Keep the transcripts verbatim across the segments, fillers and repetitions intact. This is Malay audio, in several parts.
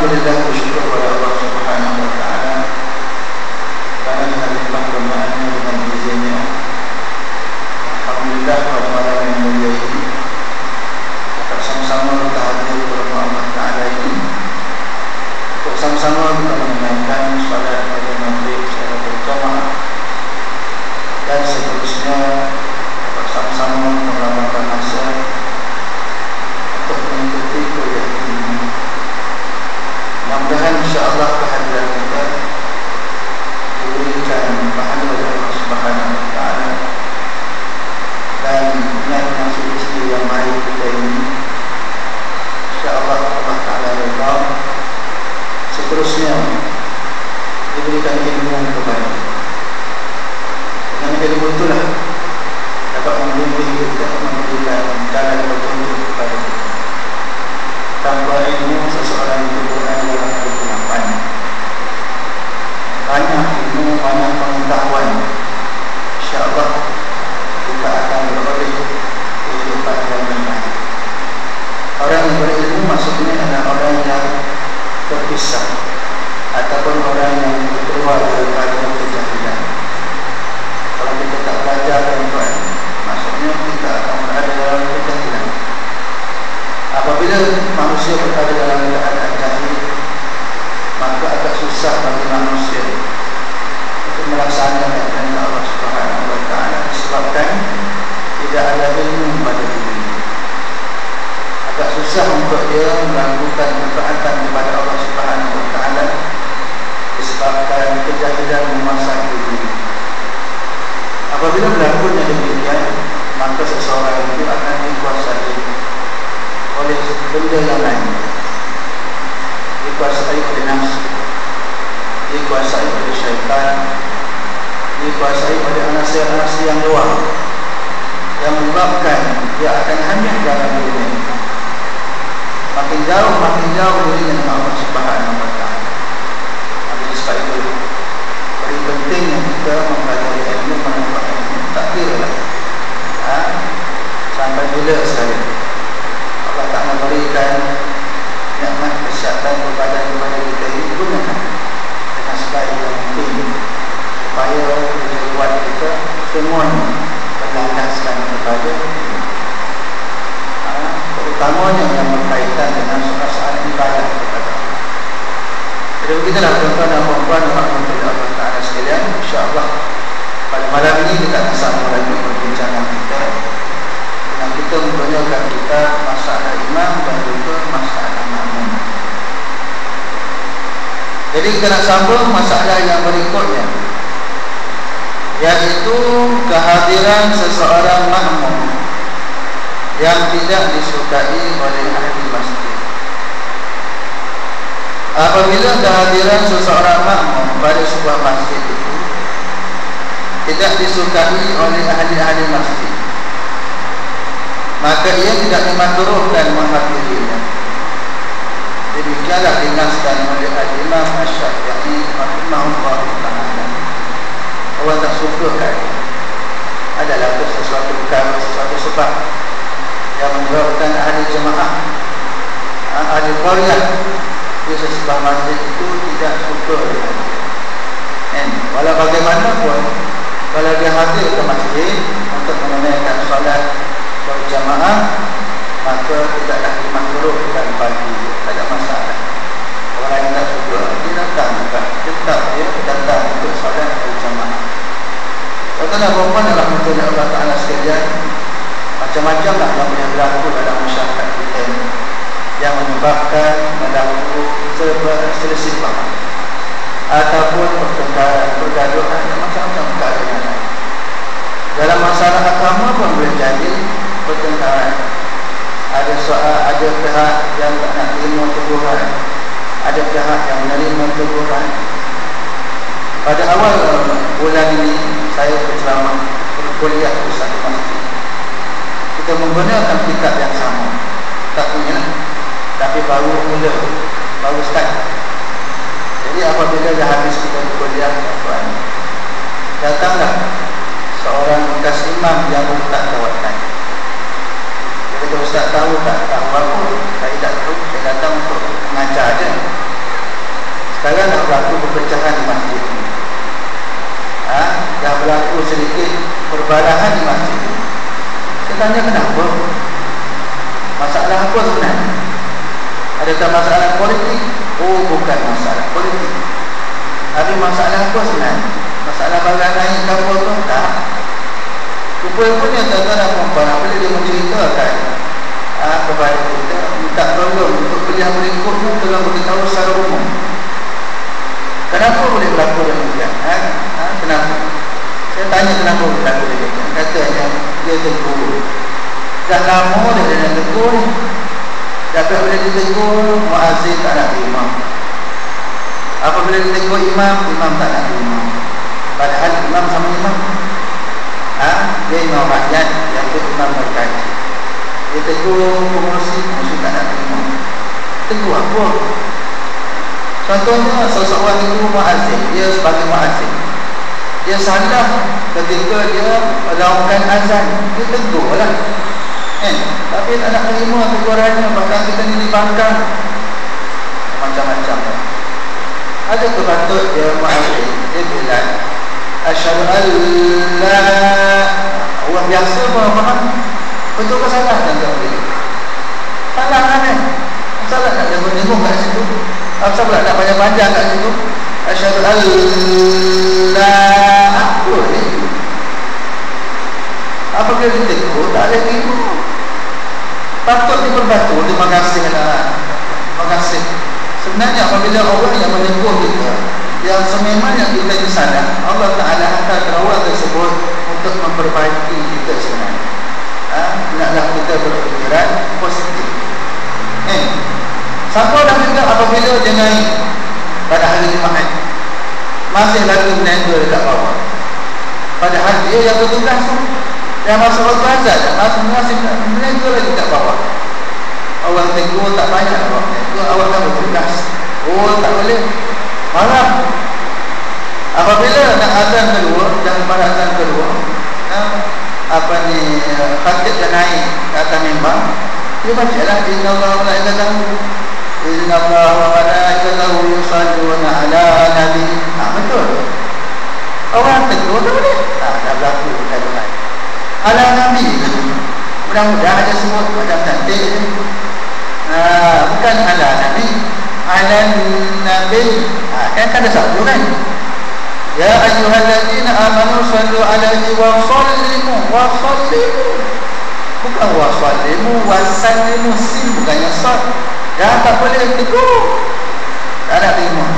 Alhamdulillah, bersyukur kepada Allah Subhanahu wa taala karena dengan limpah kurnianya dengan izinnya. Alhamdulillah pada malam yang mulia ini dapat sama-sama kita hadir kepada Allah Taala ini untuk sama-sama kita menunaikan salat pada maghrib secara berjamaah dan seterusnya dapat sama-sama meluangkan masa untuk mengikuti kuliah ini. Mudah-mudahan insya-Allah kehadiran kita diberikan pahala oleh Allah Subhanahu wa taala dan niat yang suci yang baik kita ini insya-Allah Allah taala redha. Seterusnya diberikan ilmu kepada kita. Dengan ilmu itulah dapat membimbing kita, memberikan jalan petunjuk kepada kita. Tanpa ilmu seseorang itu berada dalam kegelapan. Banyak ilmu, banyak pengetahuan, insya-Allah kita akan beroleh kehidupan yang baik. Orang yang berilmu maksudnya adalah orang yang terpisah ataupun orang yang keluar daripada kejahilan. Kalau kita tak belajar tuan, maksudnya kita akan berada dalam kejahilan. Apabila manusia berada dalam keadaan jahil, maka agak susah bagi manusia untuk melaksanakan perintah Allah Subhanahu wa taala disebabkan tidak ada ilmu pada diri. Agak susah untuk dia melakukan ketaatan kepada Allah Subhanahu wa taala disebabkan kejahilan menguasai diri. Apabila berlakunya demikian, maka seseorang itu akan dikuasai oleh benda yang lain, dikuasai oleh nafsu, dikuasai oleh syaitan, dikuasai oleh anasir-anasir yang luar, yang menyebabkan dia akan hanyut dalam dunia. Makin jauh, makin jauh dirinya dengan Allah Subhanahu wa taala. Oleh sebab itu, beri pentingnya kita mempelajari ilmu, mendapat ilmu. Tak kira lah ha? sampai bila sekali Allah Ta'ala berikan nikmat kesihatan kepada kepada kita ini, gunakan dengan sebaik yang mungkin supaya kehidupan kita semuanya berlandaskan kepada ha? terutamanya yang berkaitan dengan soal-soal ibadah kepada Allah. Jadi begitulah tuan-tuan dan puan-puan rahmatullahi Allah Ta'ala sekalian. InsyaAllah pada malam ini kita akan sambung lagi perbincangan kita yang kita memperkenalkan kita masalah imam dan juga masalah makmum. Jadi kita nak sambung masalah yang berikutnya, yaitu kehadiran seseorang makmum yang tidak disukai oleh ahli masjid. Apabila kehadiran seseorang makmum pada sebuah masjid itu tidak disukai oleh ahli-ahli masjid, maka ia tidak dimakruhkan menghadirinya. Demikianlah dinaskan oleh Al-Imam Asy-Syafi'i rahimahullah ta'ala. Orang tak sukakan adalah sesuatu perkara, sesuatu sebab yang menyebabkan ahli jemaah, ahli qaryah di sebuah masjid itu tidak suka dengan dia. And walau bagaimanapun, kalau dia hadir ke masjid untuk menunaikan solat berjamaah, maka tidaklah dimakruhkan bagi dia, tak ada masalah. Orang yang tak suka, dia datang juga, tetap dia datang untuk solat berjamaah. Tuan-tuan puan adalah mengenai Allah Ta'ala sekalian, macam-macam lah yang boleh berlaku dalam masyarakat kita ini, yang menyebabkan berlaku selisih faham ataupun pertengkaran, pergaduhan dan macam-macam perkara yang lain. Dalam masalah agama pun boleh jadi pertengkaran. Ada soal, ada pihak yang tak nak terima teguran, ada pihak yang menerima teguran. Pada awal bulan ini saya berceramah berkuliah di satu masjid. Kita menggunakan kitab yang sama, tak punya, tapi baru mula, baru start. Jadi apabila dah habis kita berkuliah, tuan, datanglah seorang bekas imam yang tak jawatan. Jadi kalau Ustaz tahu tak tahu apa, saya tak tahu, saya datang untuk mengajar je. tanya kenapa? Masalah apa sebenarnya? Adakah masalah politik? Oh, bukan masalah politik. Tapi masalah apa sebenarnya? Masalah barang naik kapal tu? Tak. Rupanya tuan-tuan perempuan, apabila dia menceritakan ah, kepada kita, minta tolong untuk beliau berikut tu, tolong beritahu secara umum. Kenapa boleh berlaku demikian? Ha? Ha? Kenapa? Saya tanya kenapa berlaku demikian. Katanya dia tegur. Dah lama dah dia nak tegur ni. Tapi apabila dia tegur, muazzin tak nak terima. Apabila dia tegur imam, imam tak nak terima. Padahal imam sama imam. Ha? Dia imam rakyat, yang itu imam berkaji. Dia tegur pengurusi, pengurusi tak nak terima. Tegur apa? Contohnya seseorang itu muazzin, dia sebagai muazzin, dia salah ketika dia melakukan azan, dia tegur lah eh, tapi tak nak terima tegurannya, bahkan kita ni dibangkang macam-macam. Ada kepatut dia muazzin, dia bilang asyhadu an la, orang biasa pun faham betul ke salah dan tak boleh salah kan eh? Salah tak ada menengok kat situ. Apa pula nak panjang-panjang kat situ? Asyhadu an la, apa ni? Apabila dia tegur, tak ada terima. Patut diperbantu, terima kasih lah. Terima kasih. Sebenarnya apabila orang yang menegur kita, yang sememangnya kita disalah, Allah Ta'ala akan terawal tersebut untuk memperbaiki kita sebenarnya. Ha? Naklah kita berfikiran positif. Eh, siapa dah juga apabila dia naik pada hari Jumaat, masih lagi menenggur dekat bawah. Padahal dia yang bertugas tu, yang masuk waktu azan, masih masih menenggur lagi dekat bawah. Orang tegur tak banyak, orang tegur awak kan bertugas. Oh, tak boleh. Malam apabila nak azan kedua dan pada azan kedua, ha, apa ni, khatib dah naik ke atas mimbar, dia baca lah innallaha wa malaikatahu innallaha wa malaikatahu yusalluna ala nabi. Ah, betul. Orang tegur tak boleh. Tak ada berlaku kata-kata ala nabi. Mudah-mudahan ada sebut macam cantik. Ah, bukan ala nabi, ala nabi. Ah, kan ada satu kan. Ya ayyuhallazina amanu sallu alaihi wa sallimu wa sallimu. Bukan wa sallimu wa sallimu, sin bukannya sad. Dah tak boleh tegur, tak ada terima.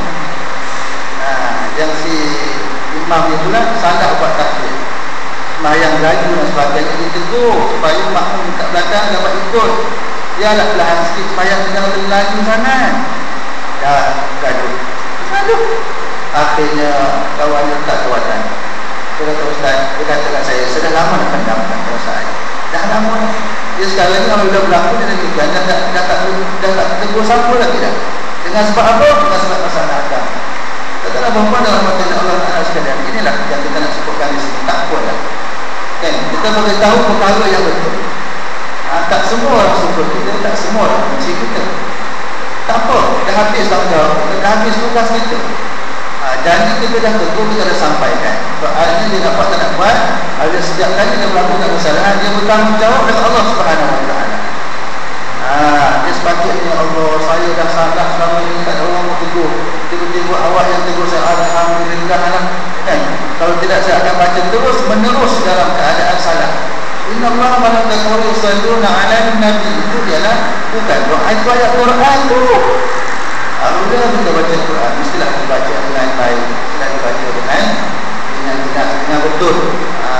Nah, yang si imam itulah salah buat takbir, sembahyang laju dan sebagainya, dia tegur supaya makmum kat belakang dapat ikut. Dia lah perlahan sikit supaya jangan terlalu laju sangat. Dah gaduh, gaduh. Akhirnya kawan tak kuatan. Dia kata, Ustaz, dia kata kat saya, sudah lama nak pendamkan perasaan. Dah lama dah. Dia sekarang ni kalau dah berlaku dia demikian, dah tak dah tak dah tak tegur siapa lagi dah. Dengan sebab apa? Dengan sebab masalah agama. Katalah bahawa dalam mata Allah Taala sekalian, inilah yang kita nak sebutkan di sini. Tak apalah. Kan? Kita beritahu perkara yang betul. Ha, tak semua orang suka kita, tak semua orang benci kita. Tak apa, dah habis tanggungjawab, dah habis tugas kita. Ha, janji kita dah tegur, kita dah sampaikan. Soalnya dia dapat tak nak buat, ada setiap kali dia melakukan kesalahan, dia bertanggungjawab dengan Allah Subhanahu Wa Taala. Ha, dia sepatutnya, Allah, saya dah salah selama ini, tak ada orang mau tegur. Tiba-tiba awak yang tegur saya, alhamdulillah lah. Kan? Kalau tidak saya akan baca terus menerus dalam keadaan salah. Inna Allah malaikatahu yusalluna 'alan nabi. Itu ialah bukan doa, itu ayat Quran tu. Apabila kita baca Quran, mestilah dibaca dengan baik, mestilah dibaca dengan dengan dengan, dengan betul. Ha.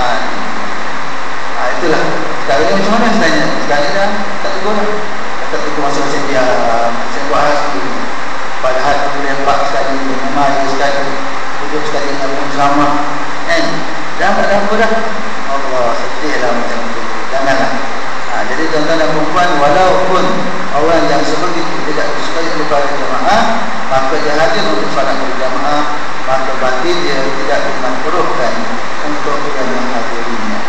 Ha, itulah. Sekarang ni macam mana sebenarnya? Sekarang ni dah tak tegur lah. Tak tegur masing-masing dia, saya buat hal sendiri. Padahal boleh empat sekali, memari sekali, tujuh sekali dengan pun sama. Kan? Dah tak ada apa dah. Allah, sedih lah macam itu. Janganlah. Ha, jadi tuan-tuan dan perempuan, walaupun orang yang sebegitu tidak disukai oleh para jemaah, maka dia hadir untuk salat berjamaah, maka berarti dia tidak dimakruhkan untuk dia menghadirinya.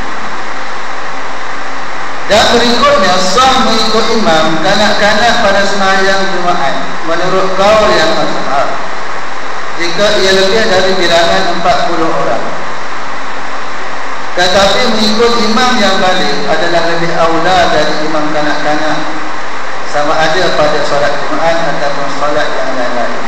Dan berikutnya, sah mengikut imam kanak-kanak pada sembahyang Jumaat menurut kaul yang mazhab, jika ia lebih dari bilangan empat puluh orang. Tetapi mengikut imam yang balik adalah lebih aula dari imam kanak-kanak, sama ada pada solat Jumaat ataupun solat yang lain-lain.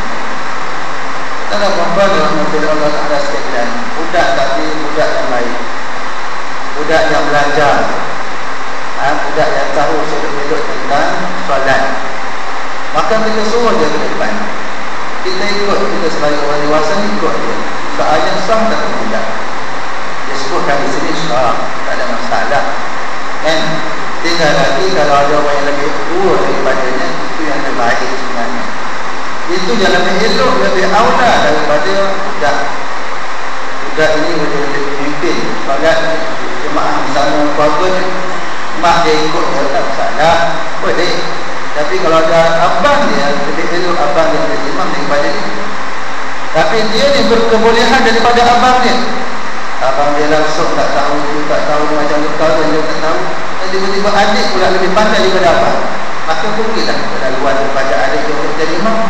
Tanda perempuan rahmatullahi Allah Ta'ala sekalian, budak tapi budak yang baik, budak yang belajar, ha, budak yang tahu seluk-beluk tentang solat, maka kita suruh dia ke depan. Kita ikut, kita sebagai orang dewasa ikut dia. Soalnya sah tak budak. Dia sebutkan di sini sah, tak ada masalah. Kan? Tinggal lagi kalau ada orang yang lebih tua daripadanya, itu yang terbaik sebenarnya. Itu yang lebih elok, lebih aula daripada budak. Budak ini boleh memimpin solat jemaah bersama keluarga, mak dia ikut dia tak masalah, boleh. Tapi kalau ada abang dia, lebih elok abang dia menjadi imam daripada dia. Tapi dia ni berkebolehan daripada abang dia. Abang dia langsung tak tahu, dia tak tahu macam tahu dan dia tak tahu. Dan tiba-tiba adik pula lebih pandai daripada abang. Maka pergilah pada luar daripada adik dia untuk jadi imam.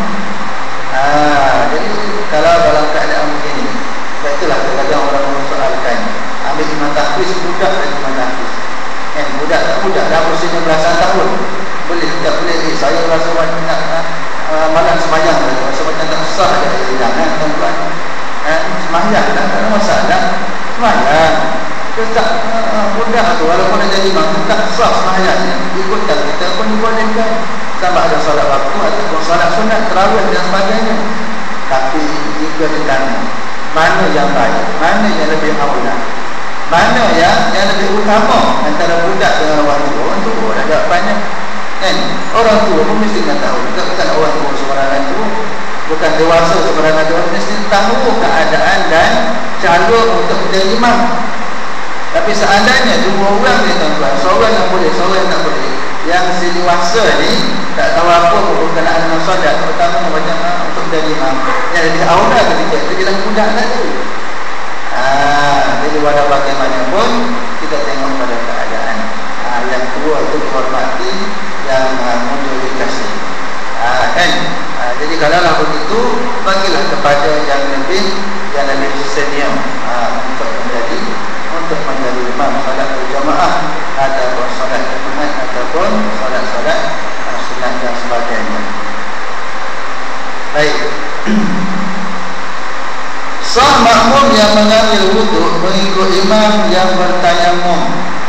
Ah, jadi kalau dalam keadaan begini, itulah kadang-kadang orang mempersoalkan, ambil imam tahfiz, budak dan imam tahfiz. Eh, budak tak budak dah usianya belasan tahun. Boleh, tak boleh. Eh, saya rasa macam nak uh, malam semayang, rasa macam tak sah ada jangan tuan-tuan. Eh, semayang tak ada masalah. Semayang. Kita uh, budak tu walaupun nak jadi imam tak sah semayangnya. Ikutkan kita pun dibolehkan. Sama ada solat waktu ataupun solat sunat, tarawih dan sebagainya. Tapi jika ditanya mana yang baik, mana yang lebih aula, mana yang yang lebih utama antara budak dengan orang tua, orang tua ada banyak. Kan? Orang tua pun mesti nak tahu. Kita bukan orang tua sebenarnya tu, bukan dewasa sebenarnya tu, mesti tahu keadaan dan cara untuk menjadi imam. Tapi seandainya dua orang ni tuan-tuan, seorang yang boleh, seorang yang tak boleh, yang si dewasa ni tak tahu apa berkenaan dengan solat, terutama macam untuk menjadi imam, yang lebih aula ketika itu dia budak lagi. Ah, jadi walau bagaimanapun kita tengok pada keadaan. Ah, yang tua itu dihormati, yang uh, muda dikasih. Ah, kan? Ah, jadi kalaulah begitu, bagilah kepada yang lebih yang lebih senior ah, untuk menjadi untuk menjadi imam solat berjamaah ataupun solat Jumaat ataupun solat-solat uh, sunat dan sebagainya. Baik. Sah makmum yang mengambil wuduk mengikut imam yang bertayamum.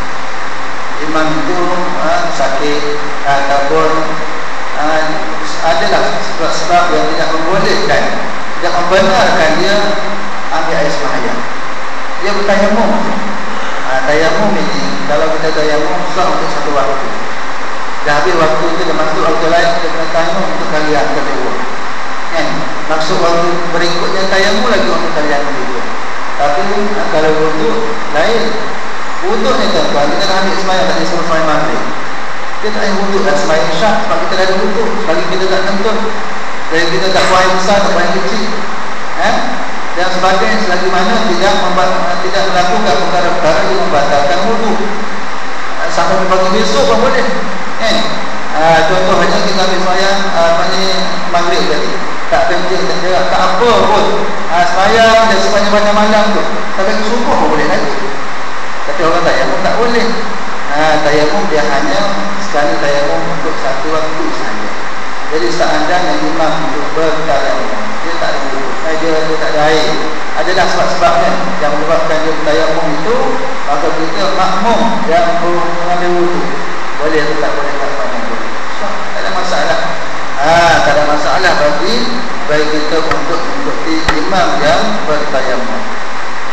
Imam itu uh, sakit ataupun uh, adalah sebab-sebab yang tidak membolehkan, tidak membenarkan dia ambil air sembahyang. Dia bertayamum. Uh, tayamum ini, kalau kita tayamum sah untuk satu waktu. Dah habis waktu itu, dia masuk waktu lain, kita kena tayamum untuk kalian kedua. Kan? Maksud waktu berikutnya tayamum lagi untuk kalian kedua. Tapi uh, kalau wuduk lain. Wuduk ni tuan-tuan, kita dah ambil sembahyang tadi sebelum sembahyang maghrib. Kita tak payah wuduk dah sembahyang isyak sebab kita dah ada wuduk. Selagi kita tak kentut, selagi kita tak buang air besar, tak buang air kecil, eh? Dan sebagainya, selagi mana tidak tidak melakukan perkara-perkara yang membatalkan wuduk. Sampai pagi besok pun boleh. Eh? Uh, contohnya kita ambil sembahyang uh, apa ni maghrib tadi, tak kencing, tak jerak, tak apa pun. Uh, sembahyang dan sepanjang-panjang malam tu, sampai ke subuh pun boleh lagi. Tapi orang tayamum tak boleh. Ha, tayamum dia hanya sekali tayamum untuk satu waktu sahaja. Jadi seandainya imam itu bertayamum, dia tak ada wuduk, dia, dia tak ada air, adalah sebab-sebabnya yang menyebabkan dia bertayamum itu, maka kita makmum yang mengambil wuduk, boleh atau tak boleh tak pandang boleh. So, tak ada masalah. Ha, tak ada masalah bagi bagi kita untuk mengikuti imam yang bertayamum.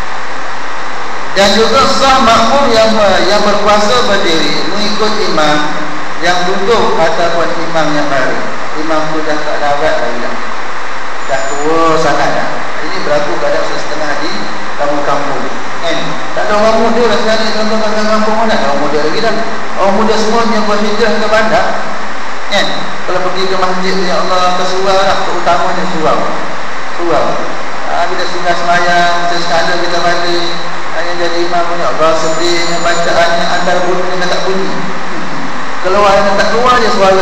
Dan juga sah makmum yang yang berpuasa berdiri mengikut imam yang duduk ataupun imam yang baru. Imam tu dah tak ada awet lagi dah. Dah tua sangat dah. Ini berlaku kadang setengah di kampung-kampung. Kan? Tak ada orang muda dah sekarang ni, tuan-tuan kampung mana ada orang muda lagi dah. Orang muda semuanya berhijrah ke bandar. Kan? Kalau pergi ke masjid, ya Allah, ke surau lah, terutamanya surau. Surau. Ha, bila singgah semayang, sekala kita balik, hanya jadi imam punya Allah, sedihnya bacaannya antara bunyi dengan tak bunyi. Keluar yang tak keluar je suara.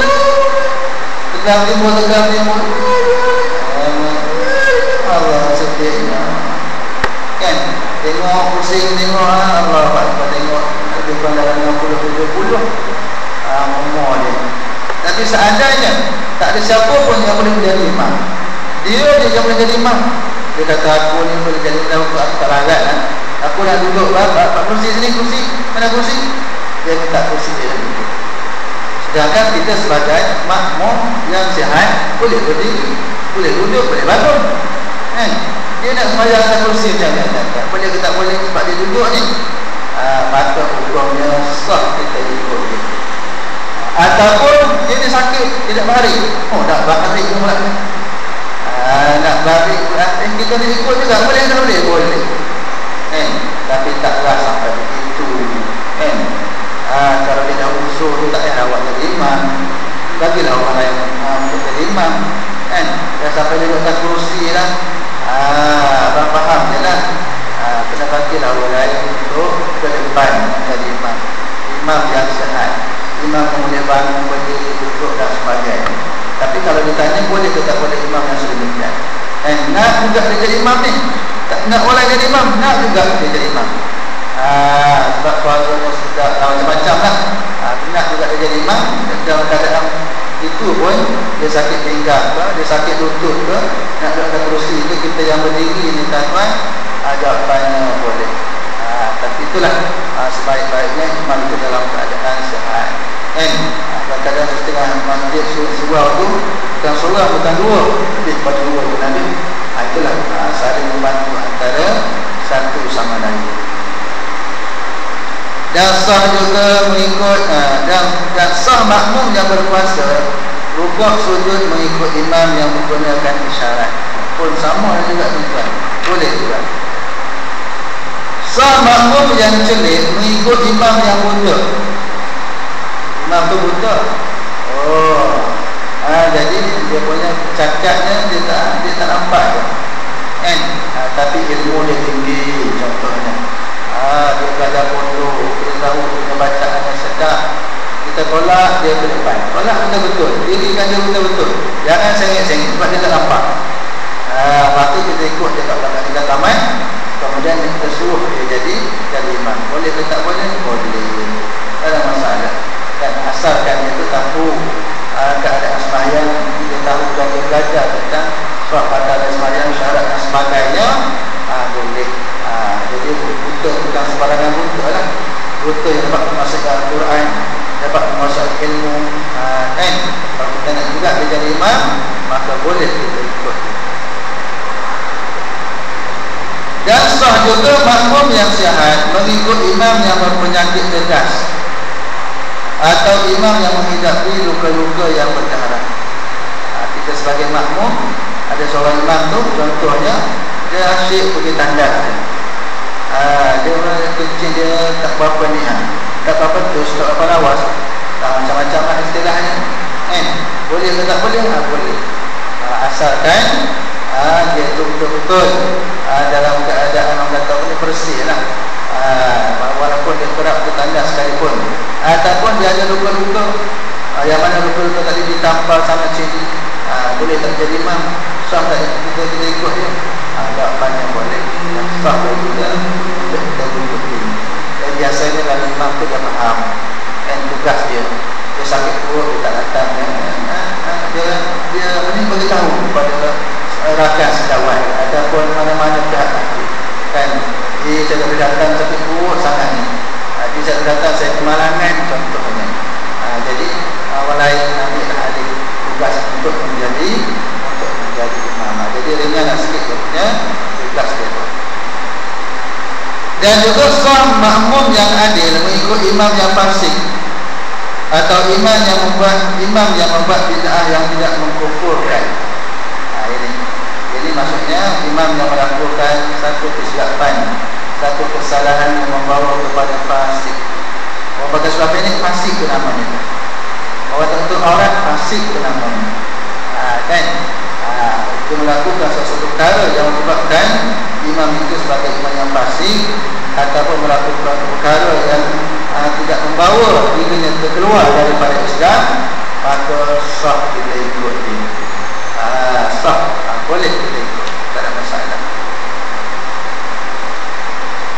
Tegang timur, tegang timur. Allah sedihnya. Kan? tengok pusing, tengok ha, Allah Akbar, tengok lebih kurang dalam enam puluh tujuh puluh ah, umur dia. Tapi seandainya tak ada siapa pun yang boleh menjadi imam, dia je yang boleh jadi imam. Dia kata aku ni boleh jadi imam, aku tak larat lah. Aku nak duduk pak kursi sini, kursi mana kursi, dia minta kursi dia duduk. Sedangkan kita sebagai makmum yang sihat boleh berdiri, boleh duduk, boleh bangun kan? Dia nak sembahyang atas kursi macam mana? Boleh ke tak boleh sebab dia duduk ni? Ah, maka hukumnya sah kita ikut dia. Ataupun dia ni sakit, tidak berhari. Oh, nak berhari pula ni. Ah, nak berhari pula. Eh, kita ni ikut juga. Boleh tak boleh? Boleh. Eh, tapi taklah sampai begitu. Eh, ah, kalau dia dah usul tu tak payah awak jadi imam. Bagilah orang lain ah, untuk jadi imam. Eh, dah sampai dia atas kursi lah. Ah, abang faham je lah. Ah, kena bagilah orang lain untuk ke depan jadi imam. Imam yang sehat, imam yang boleh bangun, berdiri, duduk dan sebagainya. Tapi kalau ditanya boleh ke tak boleh imam yang sedemikian, eh, nak juga dia jadi imam ni, tak nak orang jadi imam, nak juga dia jadi imam. Ah, sebab suaranya sudah macam-macam lah. Ah, nak juga dia jadi imam dalam keadaan itu pun dia sakit pinggang ke, dia sakit lutut ke, nak duduk atas kerusi ke, kita yang berdiri ni tuan-tuan, ah, jawapannya boleh. Ah, tapi itulah ah, sebaik-baiknya imam itu dalam keadaan sehat. Kan? Ah, kadang-kadang setengah masjid surau tu bukan surau, bukan dua, lebih pada dua pun ada. Ah, itulah ah, saling membantu antara satu sama lain. Dan sah juga mengikut uh, dan, dan sah makmum yang berpuasa rukuk sujud mengikut imam yang menggunakan isyarat pun sama juga tuan, boleh juga. Sah makmum yang celik mengikut imam yang buta. Imam tu buta. Oh, ah, jadi dia punya cacatnya dia tak dia tak nampak je. Kan? Ah, tapi ilmu dia tinggi contohnya. Ah, dia belajar pondok, dia tahu punya bacaan yang sedap. Kita tolak dia ke depan, tolak betul-betul, dirikan dia betul-betul, jangan sengit-sengit sebab dia tak nampak. Ah, lepas tu kita ikut dia kat belakang kita tamat, kemudian kita suruh dia jadi jadi imam. Boleh ke tak boleh? Boleh, tak ada masalah. Dan asalkan dia tu tahu ah, keadaan sembahyang, dia tahu dan dia belajar tentang sebab pada sembahyang, syarat dan sebagainya, ah, boleh. Ah, jadi buta bukan sembarangan buta lah. Buta yang dapat memasukkan Al-Quran, dapat memasukkan ilmu, ah, kan? Kalau kita nak juga dia jadi imam, maka boleh kita ikut. Dan sah juga makmum yang sihat mengikut imam yang berpenyakit tegas atau imam yang menghidapi luka-luka yang berdarah. Ah, kita sebagai makmum, ada seorang imam tu contohnya dia asyik pergi tandas dia. Ah, dia kencing dia tak berapa ni ha. Tak berapa terus, tak berapa lawas. Tak macam-macam lah istilahnya. Eh, boleh ke tak boleh? Ah, boleh. Ah, asalkan ah, dia tu betul-betul ah, dalam keadaan orang kata boleh bersih lah. Ah, walaupun dia kerap bertandas sekalipun. Ataupun dia ada luka-luka ah, yang mana luka-luka tadi ditampal sama sini. Ah, boleh tak jadi imam? Sah tak kita, kita ikut dia? Agak banyak boleh. Sah juga untuk kita ikuti. Dan biasanya kalau imam tu dia faham dan tugas dia, dia sakit perut, dia tak datang, dia dia, dia ini beritahu kepada rakan sekawan ataupun mana-mana pihak takut kan, dia saya boleh datang sakit perut sangat ni, dia saya datang saya kemalangan contohnya. Jadi orang lain ambil alih tugas untuk menjadi untuk menjadi imam. Jadi ringan sikit dia punya tugas dia tu. Dan juga sah makmum yang adil mengikut imam yang fasik atau imam yang membuat imam yang membuat bid'ah yang tidak mengkufurkan. Nah, ini jadi maksudnya imam yang melakukan satu kesilapan, satu kesalahan yang membawa kepada fasik. Orang pakai surah pendek fasik itu namanya. Orang tertentu orang fasik itu namanya. Nah, kan? Nah, itu melakukan sesuatu perkara yang menyebabkan imam itu sebagai imam yang fasik ataupun melakukan perkara yang uh, tidak membawa dirinya terkeluar daripada Islam, maka sah kita ikut dia. Uh, sah, uh, boleh kita ikut, tak ada masalah.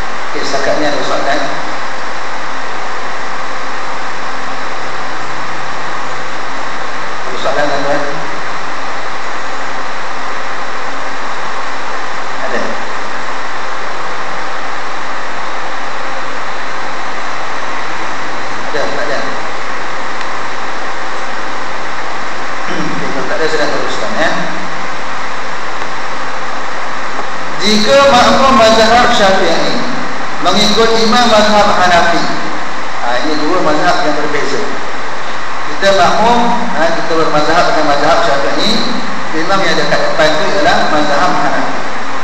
sudah teruskan ya. Jika makmum mazhab Syafi'i mengikut imam mazhab Hanafi, ha, ini dua mazhab yang berbeza. Kita makmum, ha, kita bermazhab dengan mazhab Syafi'i, imam yang dekat depan itu ialah mazhab Hanafi.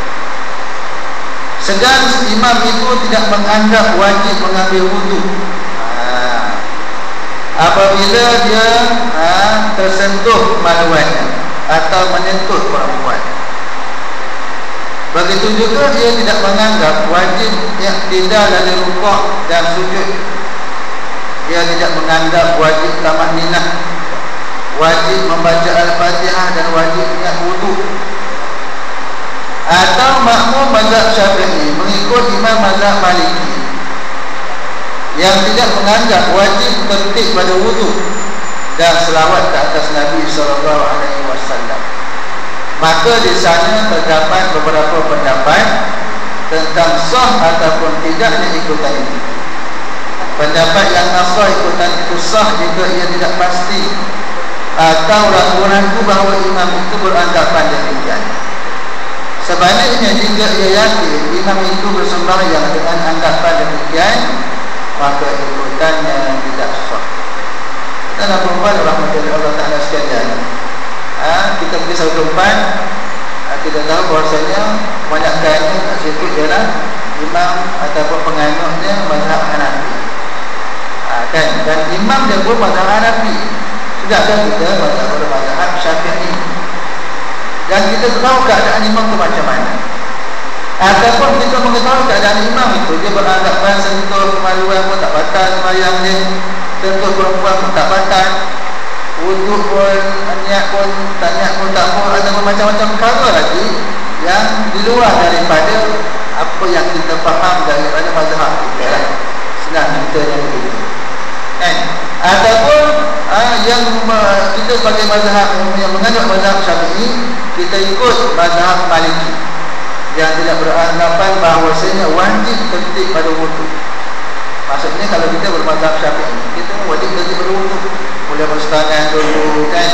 Sedang imam itu tidak menganggap wajib mengambil wudu ha, apabila dia ha, tersentuh maluannya atau menyentuh perempuan. Begitu juga dia tidak menganggap wajib iktidal dari rukuk dan sujud. Dia tidak menganggap wajib tamanninah, wajib membaca Al-Fatihah dan wajib niat wudu. Atau makmum mazhab Syafi'i mengikut imam mazhab Maliki yang tidak menganggap wajib tertib pada wudu dan selawat ke atas Nabi sallallahu alaihi wasallam. Maka di sana terdapat beberapa pendapat tentang sah ataupun tidaknya ikutan itu. Pendapat yang sah ikutan itu sah jika ia tidak pasti atau ragu-ragu bahawa imam itu beranggapan demikian. Sebaliknya jika ia yakin imam itu bersembahyang dengan anggapan demikian, maka ikutannya tidak sah. Dan perempuan rahmatullahi Allah Ta'ala sekalian, ha, kita pergi satu tempat, ha, kita tahu bahawasanya kebanyakannya kat situ ialah imam ataupun penganutnya mazhab Hanafi, ha, kan? Dan imam dia pun mazhab Hanafi. Sedangkan kita mazhab mazhab Syafi'i. Dan kita tahu keadaan imam itu macam mana. Ataupun kita mengetahui keadaan imam itu, dia beranggapan sentuh kemaluan pun tak batal sembahyang dia, sentuh perempuan pun tak batal, wuduk pun, niat pun, tak niat pun tak pun, ada macam-macam perkara lagi yang di luar daripada apa yang kita faham daripada mazhab kita. Senang kita yang begitu kan? Ataupun ah, yang uh, kita sebagai mazhab yang menganut mazhab Syafi'i, kita ikut mazhab Maliki yang tidak beranggapan bahawasanya wajib tertib pada wudu. Maksudnya kalau kita bermazhab Syafi'i, kita wajib tertib pada wudu. Boleh bersetangan dulu kan.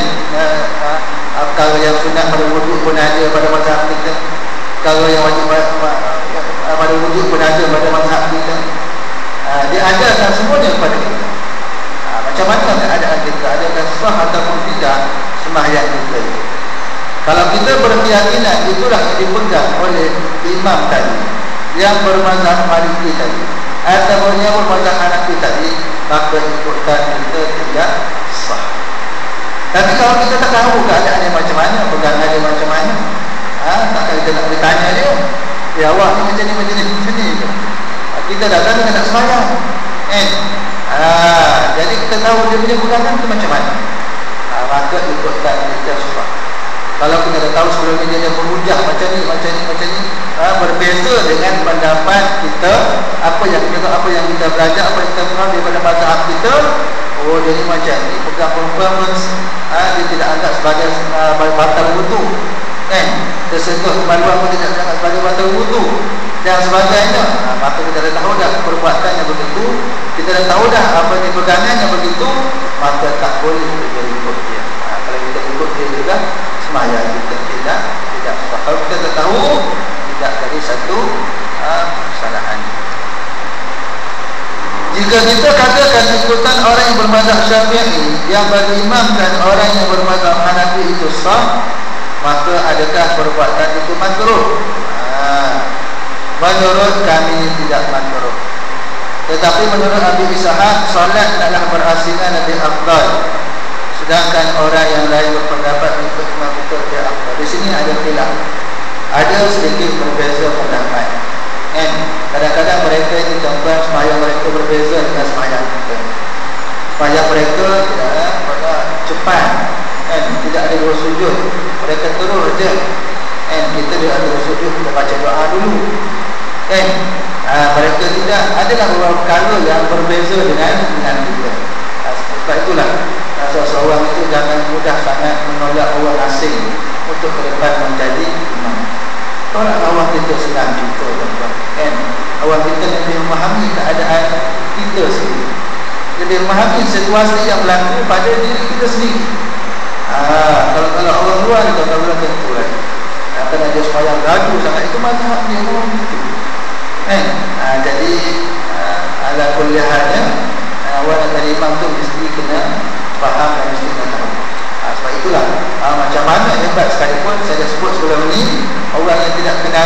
Kalau yang sunat pada wudu pun ada pada mazhab kita. Kalau yang wajib pada wudu pun ada pada mazhab kita. Dia adakan semuanya kepada kita. Macam mana keadaan kita, adakah sah ataupun tidak sembahyang kita itu. Kalau kita berkeyakinan itulah yang dipegang oleh imam tadi yang bermazhab Maliki tadi ataupun yang bermazhab Hanafi tadi, maka ikutan kita tidak sah. Tapi kalau kita tak tahu keadaannya macam mana, pegangan dia macam mana, ha, takkan kita nak bertanya dia, ya awak ni macam ni, macam ni, macam ni, kita datang dengan nak sembahyang eh ha, jadi kita tahu dia punya pegangan tu macam mana, ha, maka ikutkan kita sah. Kalau kita dah tahu sebelum ini dia berhujah macam ni, macam ni, macam ni, ha, berbeza dengan pendapat kita, apa yang kita apa yang kita belajar, apa yang kita faham daripada mazhab kita. Oh, jadi macam ni pegang performance, ha, dia tidak anggap sebagai uh, batal wudu kan, tersentuh kemaluan pun tidak anggap sebagai batal wudu dan sebagainya. Ha, maka kita dah tahu dah perbuatannya begitu, kita dah tahu dah apa ni pegangannya begitu, maka tak boleh kita ikut dia. Ha, kalau kita ikut dia juga sembahyang kita tidak tidak sah. Kalau kita dah tahu tidak dari satu uh, kesalahan. Jika kita katakan ikutan orang yang bermazhab Syafi'i yang berimamkan orang yang bermazhab Hanafi itu sah, maka adakah perbuatan itu makruh? Ha, menurut kami tidak makruh. Tetapi menurut Abi Ishaq, solat adalah berasingan lebih afdal. Sedangkan orang yang lain berpendapat ikut imam itu lebih afdal. Di sini ada khilaf. Ada sedikit berbeza pendapat. Kan? Kadang-kadang mereka ini contoh sembahyang mereka berbeza dengan sembahyang kita. Sembahyang mereka tidak pada cepat, kan? Tidak ada dua sujud, mereka terus je. Kan? Kita dia ada dua sujud, kita baca doa dulu. Kan? Ha, mereka tidak. Adalah beberapa perkara yang berbeza dengan dengan kita. Ha, sebab itulah seorang itu jangan mudah sangat menolak orang asing untuk ke depan menjadi imam. Tolak awak kita senang kita, tuan-tuan. Kan? Awak kita lebih memahami keadaan kita sendiri, lebih memahami situasi yang berlaku pada diri kita sendiri. Ha, kalau kalau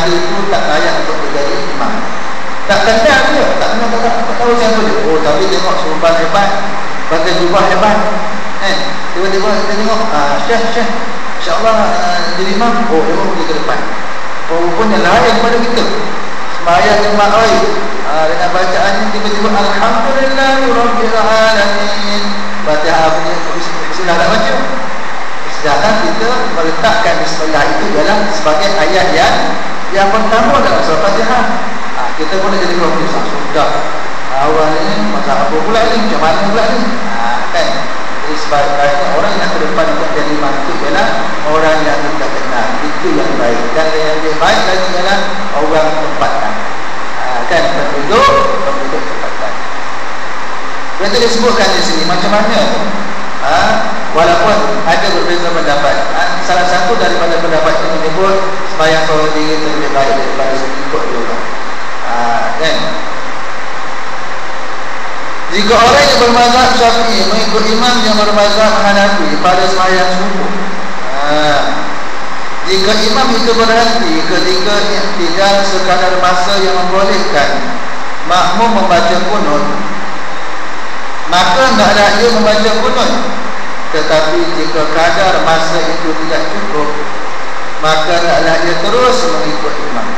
lelaki itu tak layak untuk menjadi imam. Tak kenal dia, tak kenal, tak, tak, tak tahu siapa dia. Oh, tapi tengok serban hebat, pakai jubah hebat. Eh, tiba-tiba kita tengok, ah, Syekh, Syekh, insya-Allah uh, jadi imam. Oh, dia pun pergi ke depan. Oh, rupanya lain pada kita. Sembahyang jemaah baik. Ah, dengan bacaannya tiba-tiba Alhamdulillahirabbil alamin. Fatihah punya bismillah tak baca. Sedangkan kita meletakkan bismillah itu dalam sebagai ayat yang yang pertama dalam surah Fatihah. Ah, kita pun jadi confuse. Sudah. Awal ini masa apa pula ni? Macam mana pula ni? Ah, kan. Jadi sebaliknya orang yang ke depan untuk jadi imam itu ialah orang yang kita kenal. Itu yang baik. Dan yang lebih baik lagi ialah orang tempatkan. Ah, kan penduduk, penduduk tempatkan. Itu disebutkan di sini macam mana? Ah, walaupun ada berbeza pendapat. Ah, salah satu daripada pendapat itu menyebut sembahyang seorang diri itu lebih baik daripada ikut juga. Ah, kan? Jika orang yang bermazhab Syafi'i mengikut imam yang bermazhab Hanafi pada sembahyang subuh, ha, jika imam itu berhenti ketika tidak sekadar masa yang membolehkan makmum membaca qunut, maka hendaklah ia membaca qunut. Tetapi jika kadar masa itu tidak cukup, maka hendaklah ia terus mengikut imam.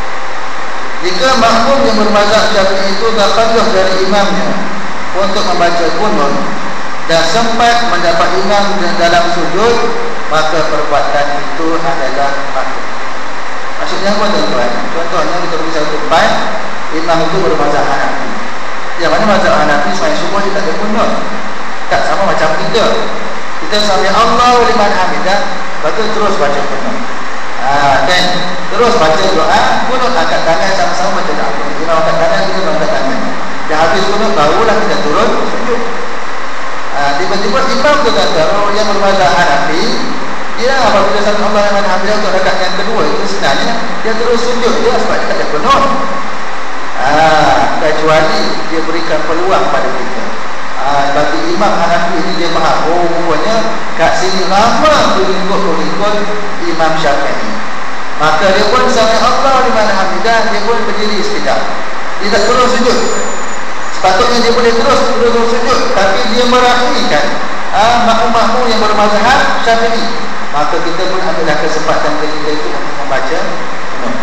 Jika makmum yang bermazhab Syafi'i itu taqaddus dari imamnya untuk membaca qunut dan sempat mendapat imam dalam sujud, maka perbuatan itu adalah makruh. Maksudnya apa tuan-tuan? Contohnya kita pergi satu tempat, imam itu bermazhab Hanafi. Yang mana mazhab Hanafi sembahyang subuh dia tak ada qunut. Tak sama macam kita. Kita sami Allahu liman hamidah, lepas tu terus baca qunut. Ah, kan? Terus baca doa, qunut angkat tangan sama-sama baca doa. Imam angkat tangan, kita angkat tangan. Dah habis qunut barulah kita turun sujud. Ah, tiba-tiba imam tu kata, oh, yang bermazhab Hanafi, dia apabila sami Allah liman hamidah untuk rakaat yang kedua itu sebenarnya dia terus sujud dia sebab dia tak ada qunut. Ah, kecuali dia berikan peluang pada kita. Ah, bagi imam Hanafi ini dia faham, oh rupanya kat sini lama mengikut-mengikut Imam Syafi'i. Maka dia pun sami Allah liman hamidah, dia pun berdiri sekejap. Dia tak terus sujud. Sepatutnya dia boleh terus terus sujud, tapi dia meraihkan ah, makmum-makmum yang bermazhab Syafi'i. Maka kita pun ada kesempatan kita itu untuk membaca qunut.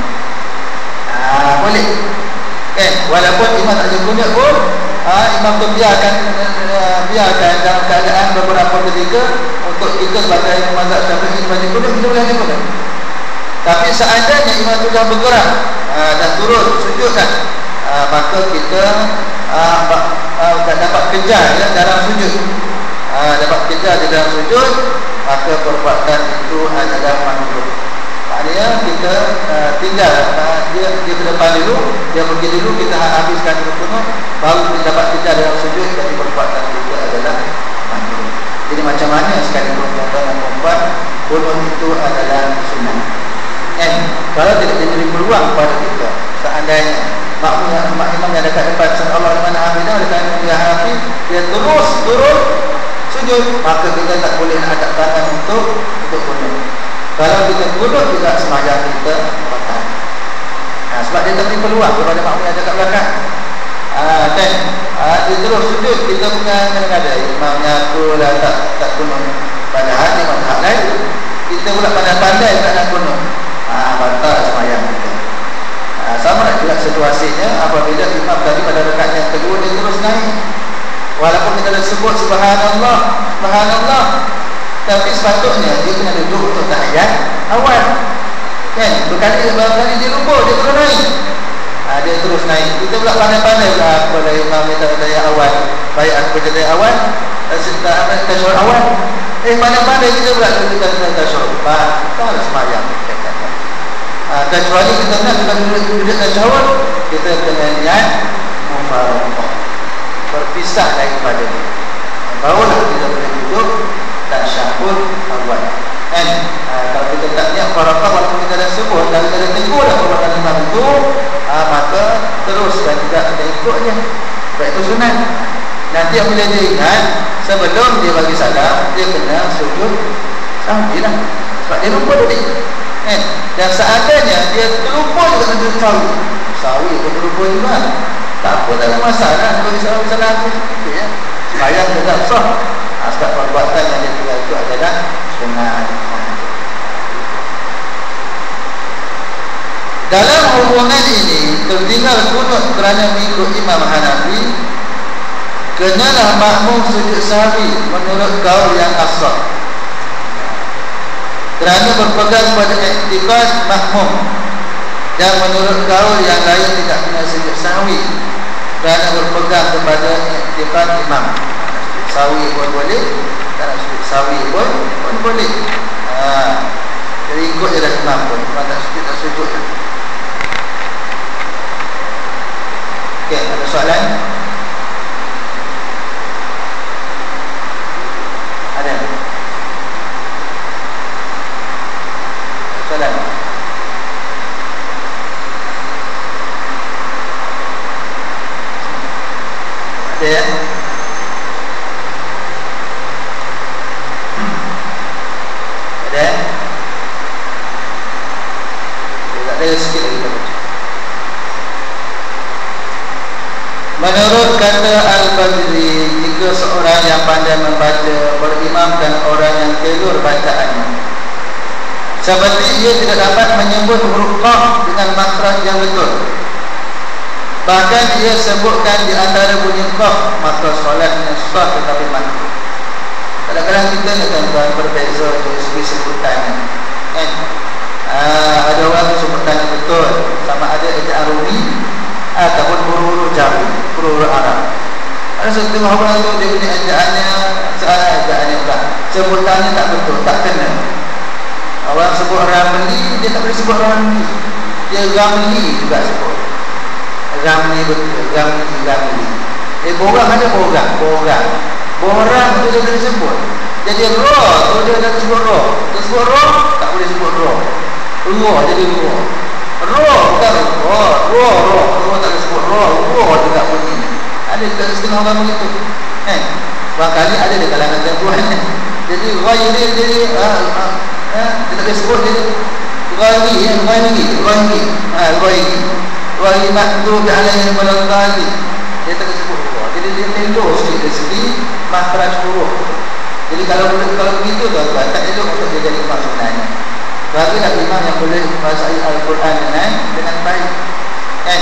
Ah, boleh. Kan, walaupun imam tak ada qunut pun, ah, imam tu biarkan uh, biarkan dalam keadaan beberapa ketika untuk kita sebagai mazhab Syafi'i baca qunut, kita boleh baca qunut. Tapi seandainya imam tu dah bergerak uh, dan turun sujud kan, uh, maka kita uh, uh, dapat kejar ya, dalam sujud. Uh, dapat kejar di dalam sujud, maka perbuatan itu adalah makruh. Maknanya kita uh, tinggal uh, dia dia ke depan dulu, dia pergi dulu, kita habiskan dulu qunut, baru kita dapat kejar dalam sujud, jadi perbuatan itu adalah makruh. Jadi macam mana sekalipun tuan-tuan dan puan, qunut itu adalah sunnah. Dan kalau tidak diberi peluang pada kita, seandainya makmum yang imam yang dekat depan Allah liman hamidah dekat dia Hanafi, dia terus turun sujud, maka kita tak boleh nak angkat tangan untuk untuk qunut. Kalau kita qunut juga sembahyang kita batal. Nah, sebab dia tak beri peluang kepada makmum yang dekat belakang. Ah, kan? Ah, dia terus sujud, kita bukan kadang-kadang imamnya tu lah tak tak qunut. Padahal dia mazhab lain. Kita pula pandai-pandai tak nak qunut. Ah, batal sembahyang kita. Ah, sama juga situasinya apabila imam tadi pada rakaat yang kedua dia terus naik. Walaupun kita dah sebut subhanallah, subhanallah, tapi sepatutnya dia kena duduk untuk tahiyat awal. Kan? Berkali berkali dia lupa, dia terus naik. Ha, dia terus naik. Kita pula pandai-pandai pula kepada imam kita tahiyat awal. Baik aku baca tahiyat awal, tasyahud awal. Eh pandai-pandai kita pula kita kena tasyahud. Batal sembahyang. Ha, kecuali kita nak kita duduk tasyahud, kita kena niat mufaraqah, berpisah daripada dia. Barulah kita boleh duduk tasyahud awal. Kan? Ha, kalau kita tak niat mufaraqah, walaupun kita dah sebut, kalau kita dah tegur dah perbuatan imam itu, ha, maka teruskan juga kita ikutnya. Baik itu sunat. Nanti apabila dia ingat, sebelum dia bagi salam, dia kena sujud sahwi lah. Sebab dia lupa tadi. Kan? Dan seandainya dia terlupa juga dengan sawi, sawi pun terlupa juga, tak apa, tak ada masalah. Bagi salah-salah aku ya, sembahyang tetap sah. Sebab perbuatan yang dia tinggal itu adalah sunat. Dalam hubungan ini tertinggal kunut kerana mengikut Imam Hanafi, kenalah makmum sujud sahwi menurut kaul yang asal, kerana berpegang pada i'tiqad makmum, dan menurut kaul yang lain tidak kena sujud sahwi kerana berpegang kepada i'tiqad imam. Sahwi pun boleh, tak sujud sahwi pun pun boleh. Ha, jadi ikut je dah imam pun, imam tak sujud tak sujud. Okey, ada soalan? Ada? Soalan? Ada ya? Ada? Tak ada, sikit lagi kita baca. Menurut kata Al-Badri, jika seorang yang pandai membaca berimamkan orang yang kelur bacaannya, seperti ia tidak dapat menyebut huruf qaf dengan makhraj yang betul, bahkan ia sebutkan di antara bunyi qaf, maka solatnya sah tetapi makruh. Kadang-kadang kita ni tuan-tuan berbeza dari segi sebutannya kan? Aa, ada orang sebutannya betul, sama ada ejaan Arumi ataupun huruf-huruf Jawi, huruf-huruf Arab. Ada setengah orang tu dia punya ejaannya salah, ejaannya pula sebutannya tak betul, tak kena. Orang sebut Ramli, dia tak boleh sebut Ramli, dia Ramli juga sebut Ramli, betul Ramli, Ramli. Eh, borang ada borang, borang borang tu dia boleh sebut. Jadi roh tu dia dah sebut roh, dia sebut roh tak boleh sebut roh, roh jadi roh, roh bukan roh, roh roh roh tak boleh sebut roh, roh juga bunyi. Ada setengah orang begitu kan, barangkali ada di kalangan tuan-tuan. Jadi ghairi jadi ah, ah, ah, dia tak boleh sebut, jadi ghairi ya, ghairi ghairi ah ghairi ghairi maktub alaihim walaqali, dia tak boleh sebut roh. Jadi dia elok sikit dari segi makhraj huruf. Jadi kalau kalau begitu tuan-tuan, tak elok untuk dia jadi imam sebenarnya. Bagilah imam yang boleh membaca Al-Quran dengan dengan baik kan.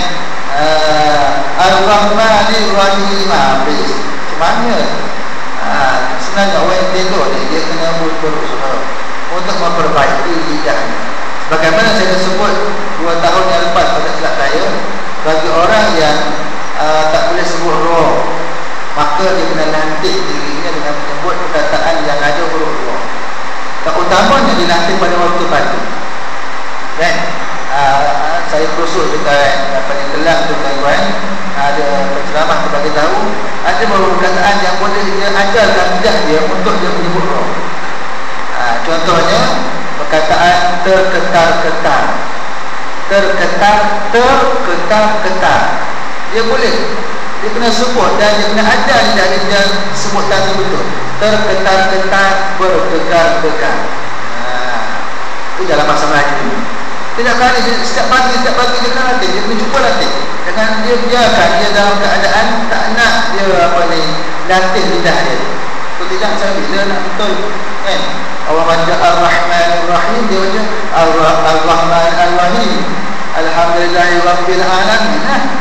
Uh, Ar-Rahmanir Rahim, habis macam uh, sebenarnya orang yang elok ni dia kena berusaha untuk memperbaiki lidahnya. Bagaimana saya sebut dua tahun yang lepas pada silap saya, bagi orang yang uh, tak boleh sebut roh, maka dia kena lantik dirinya dengan menyebut perkataan yang ada huruf roh. Terutamanya dilantik pada waktu pagi kan. Uh, saya khusus dekat apa ni Kelang tu tuan-tuan, ada penceramah tu bagi tahu ada beberapa perkataan yang boleh dia ajarkan lidah dia untuk dia menyebut roh. Uh, contohnya perkataan terketar-ketar, terketar, terketar-ketar, dia boleh, dia kena sebut dan dia kena ajar lidah dia sebut tadi betul. Terketar-ketar, bergegar-gegar. Haa, itu dalam bahasa Melayu. Tidak kali dia, setiap pagi, setiap pagi dia kena latih, dia kena cuba latih. Jangan dia biarkan dia dalam keadaan tak nak dia apa ni, latih lidah dia. Kalau tidak, saya bila nak betul kan. Allah baca Ar-Rahman Ar-Rahim, dia baca Ar-Rahman Ar-Rahim, Alhamdulillahi Rabbil Alamin.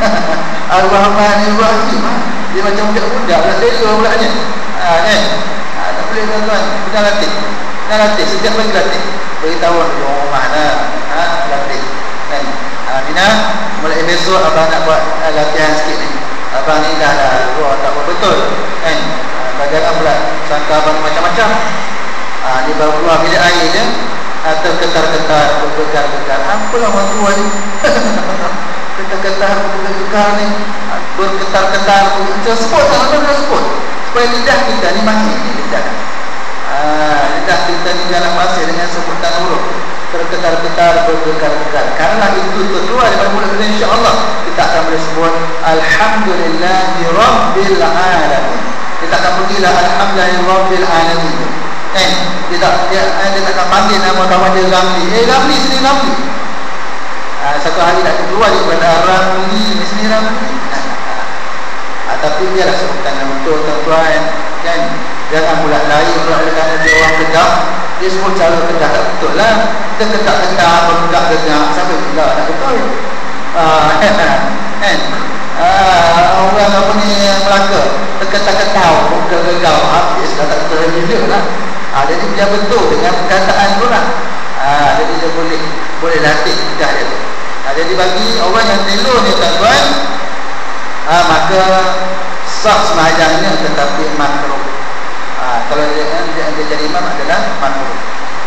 Ar-Rahman Ar-Rahim, dia macam budak-budak nak lelur pula ni. Ha, kan? Ha, tak boleh tuan-tuan, kena latih, kena latih, setiap pagi latih. Beritahu di rumah dah, ha, latih kan. Ha, Mina, mulai besok abang nak buat uh, latihan sikit ni. Abang ni dah dah, oh, tak apa betul kan. Ha, jangan pula sangka abang macam-macam. Ha, dia baru keluar bilik air je, ha, terketar-ketar, bergegar-gegar. Apalah orang tua ni. Ketar-ketar, bergegar-gegar ni, ha, bergetar-ketar, kita sebut tak apa kita sebut. Supaya lidah kita ni mahir ni lidah. Ah, lidah kita ni dalam bahasa dengan sebutan huruf terketar-ketar, bergegar-gegar. Karena itu terkeluar daripada mulut kita, insya-Allah kita akan boleh sebut Alhamdulillahi Rabbil Alamin. Kita akan pergilah Alhamdulillahi Rabbil Alamin. Eh, tidak dia dia tak akan panggil nama kawan dia Ramli. Eh Ramli sini Ramli. satu hari nak keluar daripada Ramli, Mesni Ramli. Ha, tapi biarlah sebutkan yang betul tuan-tuan kan. Jangan pula lain pula kerana dia orang Kedah, dia semua cara Kedah tak betul lah. Kita Kedah-Kedah, Kedah-Kedah, sampai pula nak betul. Ah, kan? Ah, orang apa ni Melaka, terketak-ketau, gegau, habis dah tak betul juga lah. Ah, jadi dia betul dengan perkataan tu lah. Ah, jadi dia boleh boleh latih Kedah dia tu. Ah, jadi bagi orang yang telur ni tuan-tuan, ah, maka sah sembahyangnya tetapi makruh. Ah, kalau dia, dia, dia jadi imam adalah makruh.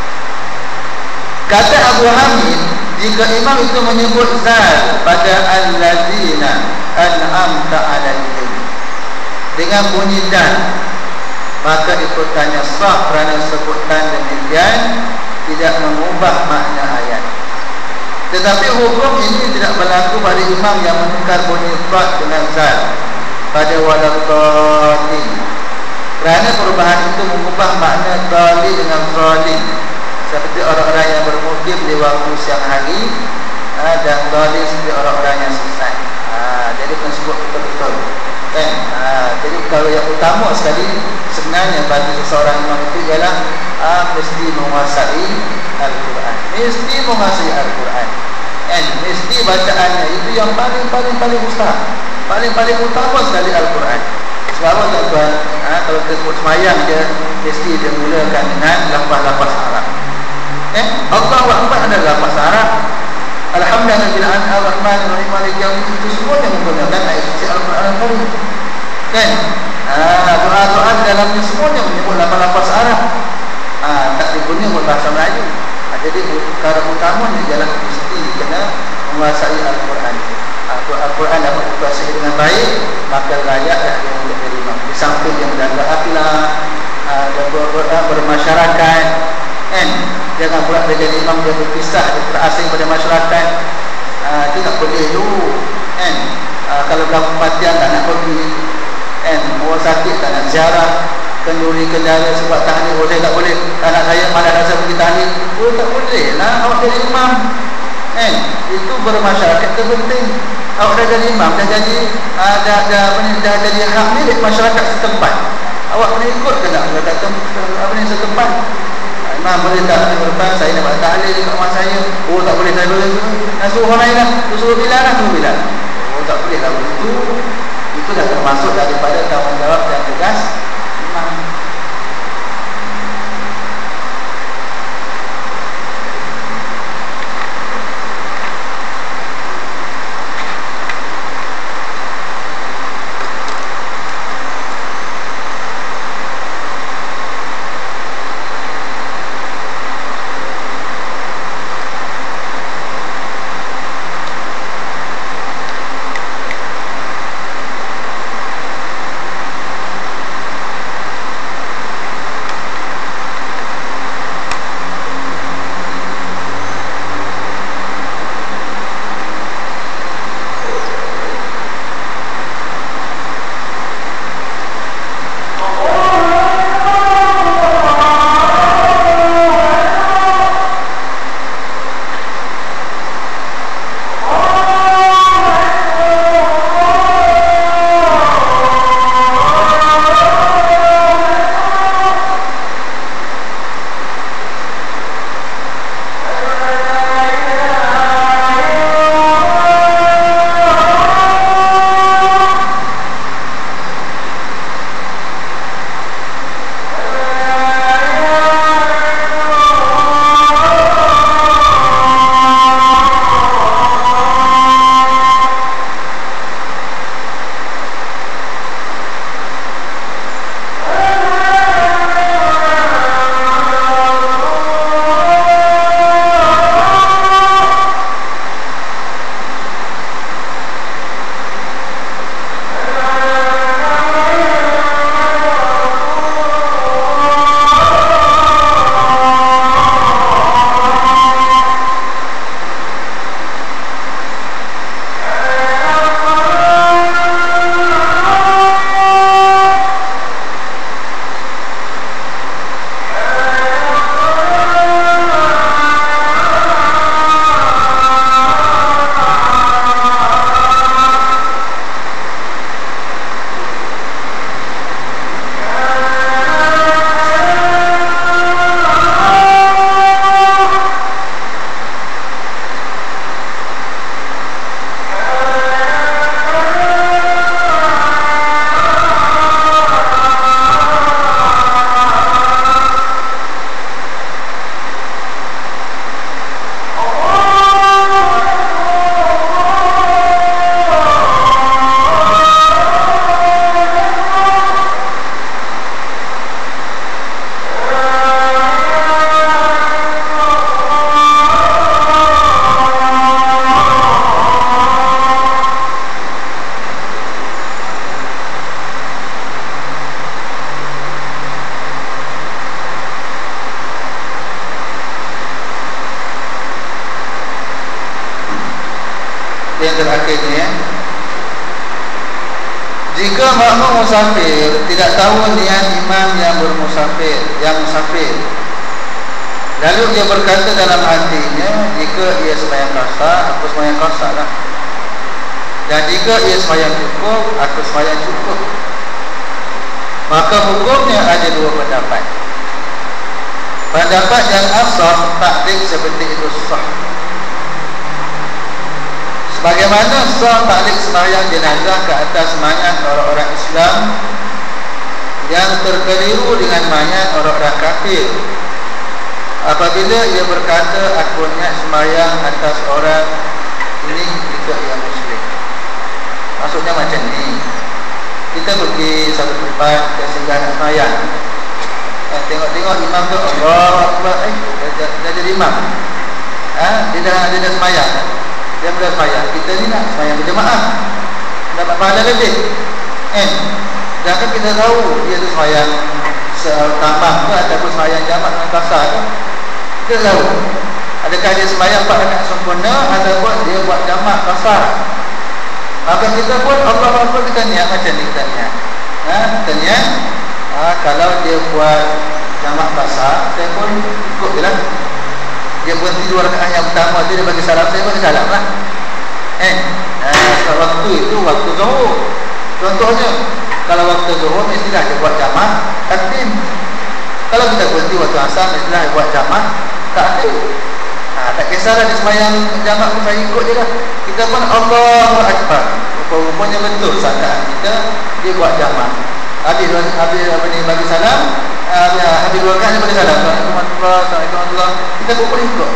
Kata Abu Hamid, jika imam itu menyebut zal pada alladzina an'amta alaihim dengan bunyi dan, maka ikutannya sah kerana sebutan demikian tidak mengubah makna ayat. Tetapi hukum ini tidak berlaku pada imam yang menukar bunyi ta dengan zal pada waladhdallin, kerana perubahan itu mengubah makna dhalin dengan dhalin, seperti orang-orang yang bermukim di waktu siang hari, ha, dan dhalin seperti orang-orang yang sesat. Ha, jadi tersebut betul-betul kan. Ha, jadi kalau yang utama sekali sebenarnya bagi seseorang imam itu ialah ha, mesti menguasai Al-Quran, mesti menguasai Al-Quran kan. Mesti bacaannya itu yang paling-paling-paling besar, paling-paling utama sekali Al-Quran. Sebab apa tuan-tuan, ha, kalau kita sebut semayang dia mesti dia mulakan dengan lafaz-lafaz Arab. Eh, Allahu Akbar adalah lafaz Arab. Alhamdulillah ar-Rahmanir-Rahim Maliki Yaumiddin, itu semuanya menggunakan ayat suci Al-Quran Al-Karim kan. Ah, doa-doa dalamnya semuanya menyebut lafaz-lafaz Arab. Ah, tak digunakan berbahasa Melayu. Ah, jadi perkara utamanya ialah mesti kena menguasai Al-Quran. Al-Quran dapat dikuasai dengan baik, maka layaklah dia untuk jadi imam. Di samping yang menjaga akhlak, uh, bermasyarakat kan. Jangan pula dia jadi imam dia berpisah, dia terasing pada masyarakat. uh, Itu tak boleh tu kan. uh, Kalau dalam kematian tak nak pergi kan, orang sakit tak nak ziarah, kenduri kendara sebab tahlil, oh saya tak boleh, anak saya malah rasa pergi tahlil, oh tak boleh lah awak jadi imam kan. Itu bermasyarakat itu penting. Awak dah jadi imam, dah jadi uh, dah, dah, apa ni, dah jadi hak milik masyarakat setempat. Awak kena ikut ke tak kata apa ni setempat. uh, Imam boleh tak berdepan saya nak buat tahlil dekat rumah saya, oh tak boleh, saya boleh nak suruh orang lain lah, suruh Bilal lah, suruh Bilal, oh tak boleh lah. Itu itu dah termasuk daripada tanggungjawab dan tugas imam. yang terakhir ni eh. Jika makmum musafir tidak tahu niat imam yang bermusafir, yang musafir, lalu dia berkata dalam hatinya, jika ia sembahyang qasar, aku sembahyang qasar lah. Dan jika ia sembahyang cukup, aku sembahyang cukup. Maka hukumnya ada dua pendapat. Pendapat yang asal, taklik seperti itu sah. Sebagaimana sah taklik sembahyang jenazah ke atas mayat orang-orang Islam yang terkeliru dengan mayat orang-orang kafir. Apabila ia berkata, aku niat sembahyang atas orang ini jika ia Muslim. Maksudnya macam ni, kita pergi satu tempat, kita singgah nak sembahyang, eh, tengok-tengok imam tu Allah Akbar, eh, dah, dah jadi imam, ha? Dia dah dia dah sembahyang, dia dah sembahyang. Kita ni nak sembahyang berjemaah, dapat pahala lebih, eh? Jangan kita tahu dia tu sembahyang tambah ke ataupun sembahyang jamak dengan kasar tu, kita tahu adakah dia sembahyang empat rakaat sempurna ataupun dia buat jamak kasar. Maka kita pun Allah Akbar, kita niat macam ni, kita niat, ha? Kita niat, ha, kalau dia buat jamak kasar, saya pun ikut je lah. Dia berhenti dua rakaat yang pertama tu, dia bagi salam, saya bagi salam lah, eh? Ha, waktu itu waktu zuhur contohnya. Kalau waktu zuhur mestilah dia buat jamak takdim. Kalau kita berhenti waktu asar, mestilah dia buat jamak takdim. Ha, tak kisahlah dia sembahyang jamak pun saya ikut je lah. Kita pun Allahu Akbar, rupa-rupanya betul sangkaan kita, dia buat jamak. Habis habis apa ni, bagi salam, habis habis dua rakaat dia bagi salam, Assalamualaikum warahmatullahi wabarakatuh, kita pun ikut.